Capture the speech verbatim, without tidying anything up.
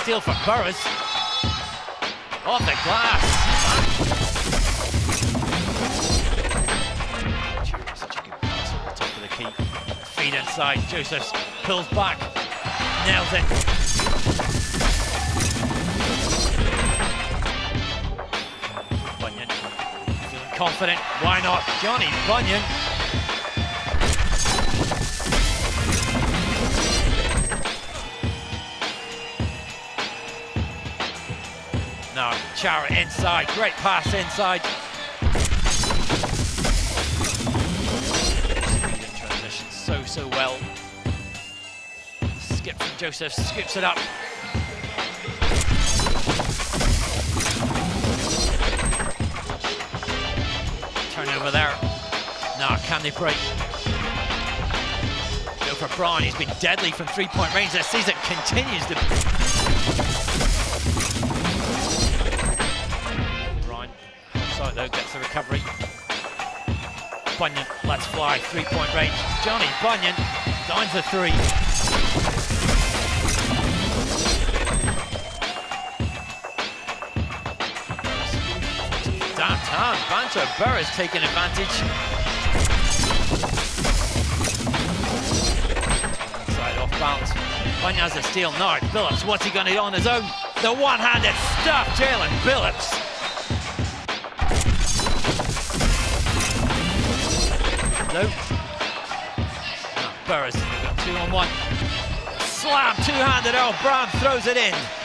steal from Burroughs. Off the glass. Such a good pass at the top of the key. Feed inside. Josephs pulls back. Nails it. Bunyan feeling confident. Why not? Johnny Bunyan. No, Chara inside, great pass inside. Speed in transition so, so well. Skip from Joseph, scoops it up. Turnover there. No, can they break? Go for Braun, he's been deadly from three-point range this season, continues to... Though gets the recovery. Bunyan lets fly, three-point range. Johnny Bunyan down for three. Downtown, Banter Burroughs taking advantage. Inside off bounds. Bunyan has a steal now. Billups, what's he going to do on his own? The one-handed stuff, Jalen Billups. No. Oh, Burroughs, two on one. Slam, two-handed, oh, Brown throws it in.